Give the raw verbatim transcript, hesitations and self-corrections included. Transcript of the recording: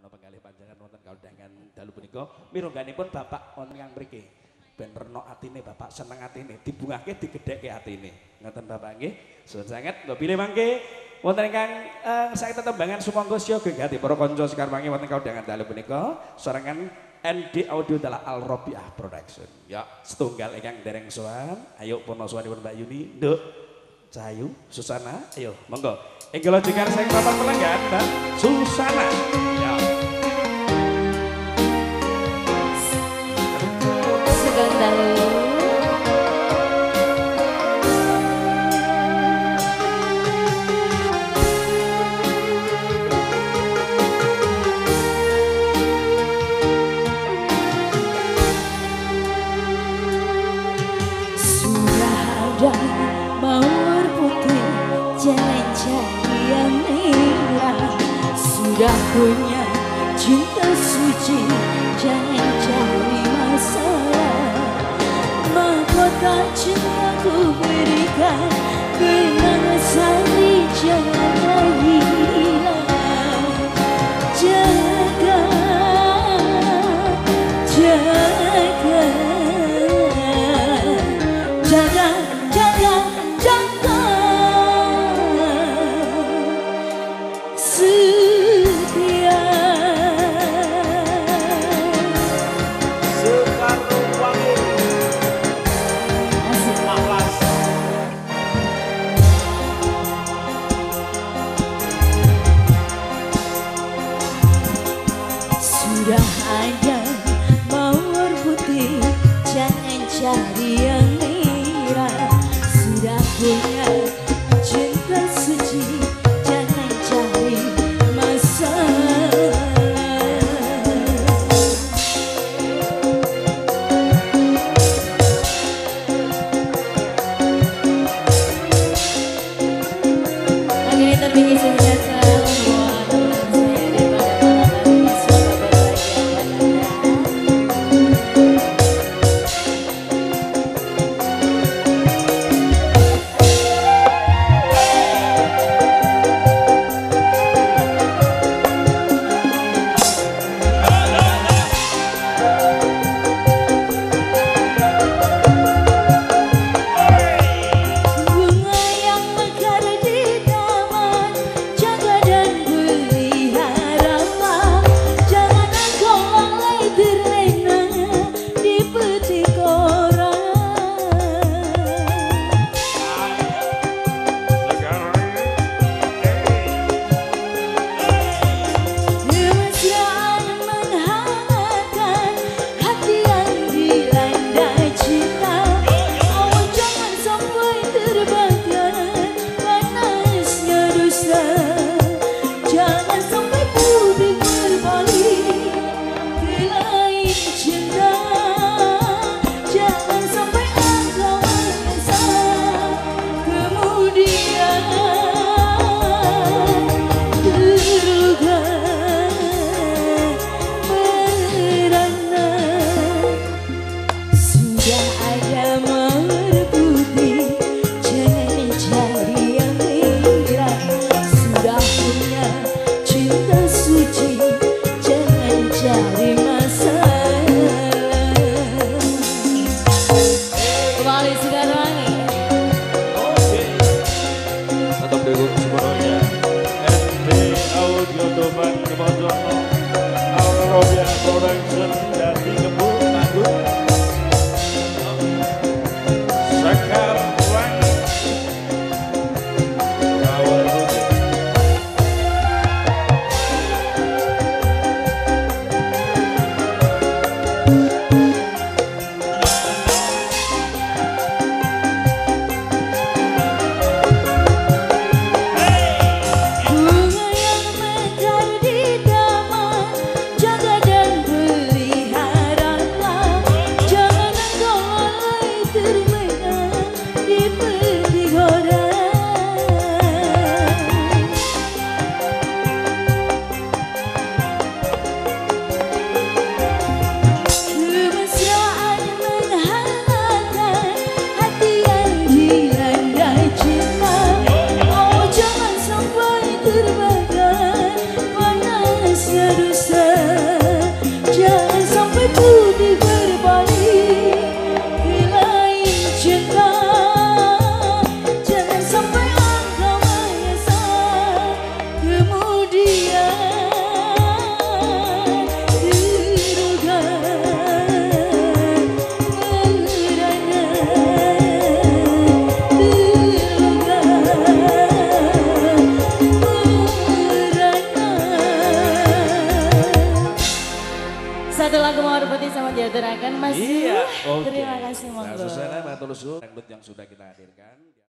menapa kalih panjenengan wonten kaundangan dalu punika mirengganipun Bapak wonten kang mriki ben renok atine Bapak seneng atine dibungake digedhekke atine ngoten Bapak nggih suwun sanget nggo bilih mangke wonten ingkang uh, saged tetembangan sumangga siya genggati para kanca sekarwangi wonten kaundangan dalu punika sorangan N D Audio adalah Al Robiah Production ya setunggal ingkang dereng sowan ayo pun sowanipun Mbak Yuni nduk Cahayu Susana ayo monggo inggih jengkar saya Bapak pelanggan Mbak Susana ya Sugeng dalu sudah ada mawar putih jalan-jalan yang merah sudah punya cinta suci jangan cari masalah mahkota cintaku berikan kenangan sari jangan hilang jaga jaga jaga jaga jaga setia Sekarung wangi Malas sudah ada mawar putih jangan cari yang merah sudah punya cinta suci jangan cari masalah lagi terpilih senjata semua teman-teman saya bunga yang mekar di taman diaturakan Mas. Iya, Yuh. oke. Terima kasih Nah, monggo. sesuai matur suwun dangdut yang sudah kita hadirkan.